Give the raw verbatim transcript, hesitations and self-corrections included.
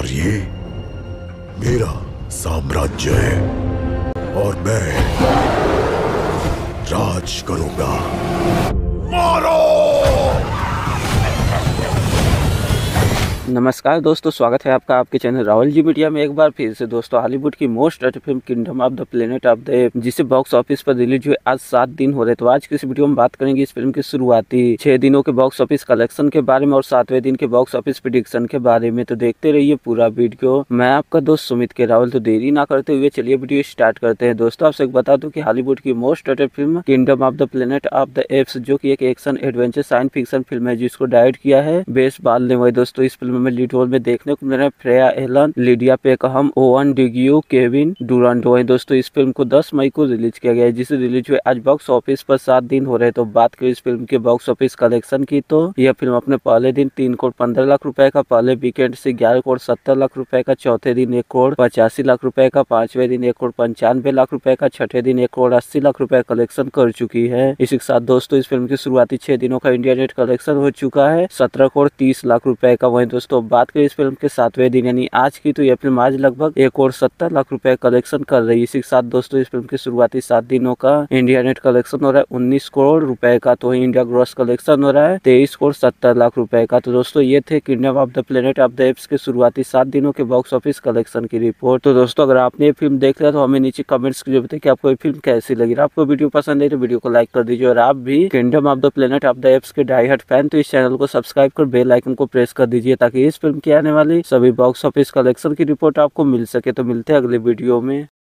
और ये मेरा साम्राज्य है और मैं राज करूंगा। मारो! नमस्कार दोस्तों, स्वागत है आपका आपके चैनल राहुल जी मीडिया में एक बार फिर से। दोस्तों, हॉलीवुड की most rated film Kingdom of the Planet of the Apes, जिसे बॉक्स ऑफिस पर रिलीज हुए आज सात दिन हो रहे। तो आज की इस वीडियो में बात करेंगे इस फिल्म की शुरुआती छह दिनों के बॉक्स ऑफिस कलेक्शन के बारे में और सातवें दिन के बॉक्स ऑफिस प्रेडिक्शन के बारे में। तो देखते रहिए पूरा वीडियो। मैं आपका दोस्त सुमित के राहुल। तो देरी ना करते हुए चलिए वीडियो स्टार्ट करते हैं। दोस्तों, आपसे बता दूं कि हॉलीवुड की most rated film Kingdom of the Planet of the Apes, जो की एक action adventure science fiction film है, जिसको डायरेक्ट किया है बेस बाल ने। वही दोस्तों, इस फिल्म में लीड रोल में देखने को मिल रहा है Freya Allan, Lydia Peckham, Owen Teague, Kevin Durand. वहीं दोस्तों, इस फिल्म को दस मई को रिलीज किया गया है, जिसे रिलीज हुए आज बॉक्स ऑफिस पर सात दिन हो रहे हैं। तो बात करें इस फिल्म के बॉक्स ऑफिस कलेक्शन की, तो यह फिल्म अपने पहले दिन तीन करोड़ पंद्रह लाख रुपए का, पहले वीकेंड से ग्यारह करोड़ सत्तर लाख रुपए का, चौथे दिन एक करोड़ पचासी लाख रुपए का, पांचवें दिन एक करोड़ पंचानवे लाख रुपए का, छठे दिन एक करोड़ अस्सी लाख रुपए कलेक्शन कर चुकी है। इसी के साथ दोस्तों, इस फिल्म की शुरुआती छह दिनों का इंडिया नेट कलेक्शन हो चुका है सत्रह करोड़ तीस लाख रुपए का। वहीं दोस्तों, बात करें इस फिल्म के सातवें दिन यानी आज की, तो यह फिल्म आज लगभग एक करोड़ सत्तर लाख रुपए कलेक्शन कर रही है। इसी के साथ दोस्तों, इस फिल्म के शुरुआती सात दिनों का इंडिया नेट कलेक्शन हो रहा है उन्नीस करोड़ रुपए का। तो इंडिया ग्रॉस कलेक्शन हो रहा है तेईस करोड़ सत्तर लाख रुपए का। तो दोस्तों, ये थे Kingdom of the Planet of the Apes के शुरुआती सात दिनों के बॉक्स ऑफिस कलेक्शन की रिपोर्ट। तो दोस्तों, अगर आपने ये फिल्म देख लिया तो हमें नीचे कमेंट्स की बताइए कि आपको ये फिल्म कैसी लगी। आपको वीडियो पसंद है तो वीडियो को लाइक कर दीजिए, और आप भी Kingdom of the Planet of the Apes के डाई हार्ड फैन तो इस चैनल को सब्सक्राइब कर बेल आइकन को प्रेस कर दीजिए, ताकि इस फिल्म की आने वाली सभी बॉक्स ऑफिस कलेक्शन की रिपोर्ट आपको मिल सके। तो मिलते हैं अगले वीडियो में।